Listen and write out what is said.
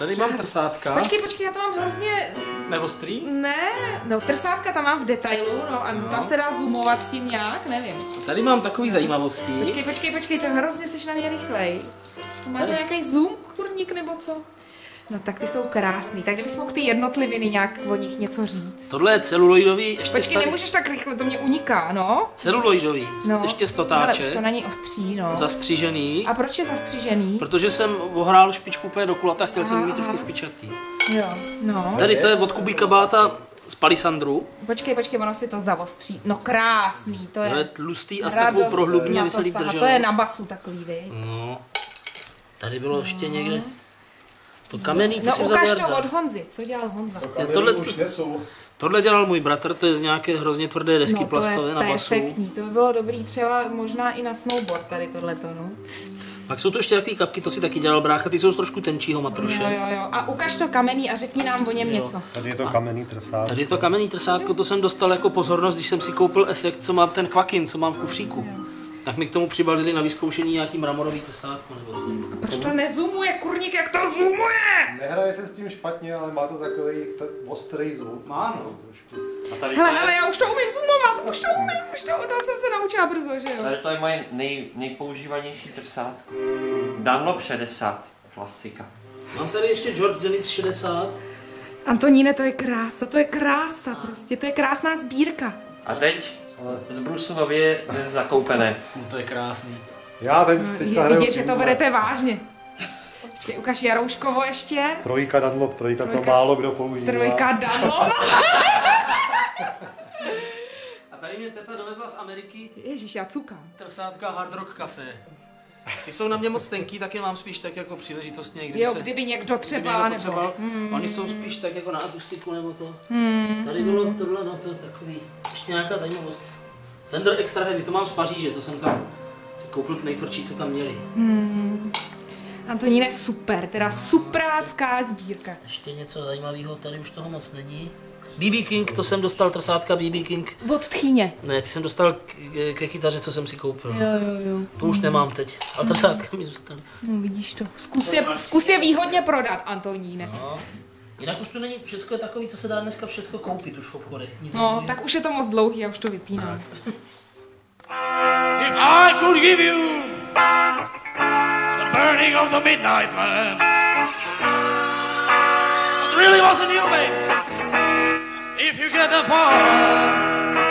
Tady mám trsátka. Počkej, já to mám hrozně... Neostrý? Ne, no trsátka tam mám v detailu, no a tam se dá zoomovat s tím nějak, nevím. Tady mám takový zajímavosti. Počkej, to hrozně seš na mě rychlej. Má to nějaký zoom, kurník, nebo co? No tak ty jsou krásný, tak kdybys mohl ty jednotliviny nějak o nich něco říct. Tohle je celuloidový, ještě Počkej, nemůžeš tak rychle, to mě uniká, no. Celuloidový, ještě stotáče. Hele, už to na něj ostří, no. Zastřižený. A proč je zastřižený? Protože jsem ohrál špičku úplně do kulata, chtěl jsem mít trošku špičatý. Jo, no. Tady to je od Kubíka Báta z Palisandru. Počkej, ono si to zavostří. No krásný, to je. To je tlustý a s takovou prohlubní, aby se líp drželo. To je na basu takový, vy. No. Tady bylo ještě někde. To kamenný, to si vzal Jarda. No ukáž to od Honzy, co dělal Honza? Tohle dělal můj bratr, to je z nějaké hrozně tvrdé desky plastové na basu. Perfektní, to by bylo dobrý třeba možná i na snowboard tady tohleto, no. Pak jsou to ještě takové kapky, to si taky dělal brácha, ty jsou z trošku tenčího matroše. Jo. A ukaž to kamenný a řekni nám o něm něco. Tady je to kamenný trsátko. Tady je to kamenný trsátko, to jsem dostal jako pozornost, když jsem si koupil efekt, co mám ten kvakin, co mám v kufříku. Jo. Tak mi k tomu přibalili na vyzkoušení nějaký mramorový trsátko nebo co. A proč to nezumuje, kurník, jak to zoomuje? Nehraje se s tím špatně, ale má to takový ostrý zvuk. Má no. Hele, já už to umím zoomovat, to jsem se naučila brzo, že jo? Tady to je moje nejpoužívanější trsátko. Dunlop 60, klasika. Mám tady ještě George Dennis 60. Antoníne, to je krása prostě, to je krásná sbírka. A teď z Brusunově zakoupené. No to je krásný. Já teďka hraju. Vidět, že to berete vážně. Počkej, ukaž Jarouškovo ještě. Trojka Dunlop, trojka to málo kdo používá. Trojka Dunlop. A tady mě teta dovezla z Ameriky. Ježíš, já cukám. Trsátka Hard Rock Café. Ty jsou na mě moc tenký, tak je mám spíš tak jako příležitostně. Kdyby někdo třeba, nebo... Oni jsou spíš tak jako na akustiku nebo to. Tady bylo tohle, no to je takový, ještě nějaká zajímavost. Fender Extra Heavy, to mám z Paříže, to jsem tam si koupil nejtvrdší, co tam měli. Antoníne, super, teda suprácká sbírka. Ještě něco zajímavého, tady už toho moc není. BB King, to jsem dostal, trsátka BB King. Od Tchýně. Ne, ty jsem dostal ke kytaře, co jsem si koupil. Jo. To už nemám teď, ale trsátka mi zůstaly. No vidíš to, zkus je výhodně prodat, Antoníne. No. Jinak už to není, všechno je takový, co se dá dneska všechno koupit už v obchodech. Nic no, nevím. tak už je to moc dlouhý, já už to vypínám. If I could give you the burning of the midnight lamp, it really wasn't you, babe. If you get that far,